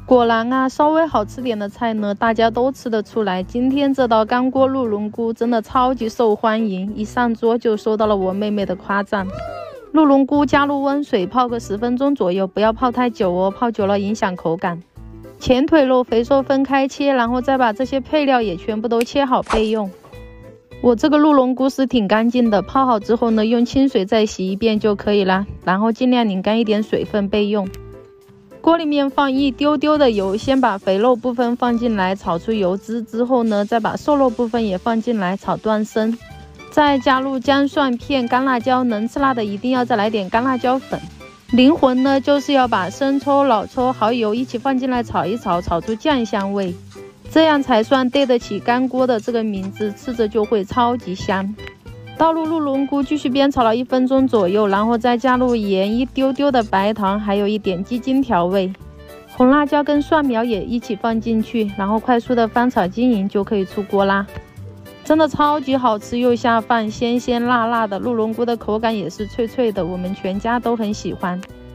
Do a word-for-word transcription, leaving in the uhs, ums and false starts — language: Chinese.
果然啊，稍微好吃点的菜呢，大家都吃得出来。今天这道干锅鹿茸菇真的超级受欢迎，一上桌就受到了我妹妹的夸赞。鹿茸菇加入温水泡个十分钟左右，不要泡太久哦，泡久了影响口感。前腿肉、肥瘦分开切，然后再把这些配料也全部都切好备用。我这个鹿茸菇是挺干净的，泡好之后呢，用清水再洗一遍就可以了，然后尽量拧干一点水分备用。锅里面放一丢丢的油，先把肥肉部分放进来，炒出油脂之后呢，再把瘦肉部分也放进来炒断生，再加入姜蒜片、干辣椒，能吃辣的一定要再来点干辣椒粉。灵魂呢，就是要把生抽、老抽、蚝油一起放进来炒一炒，炒出酱香味，这样才算对得起干锅的这个名字，吃着就会超级香。倒入鹿茸菇，继续煸炒了一分钟左右，然后再加入盐、一丢丢的白糖，还有一点鸡精调味，红辣椒跟蒜苗也一起放进去，然后快速的翻炒均匀就可以出锅啦。真的超级好吃又下饭，鲜鲜辣辣的，鹿茸菇的口感也是脆脆的，我们全家都很喜欢。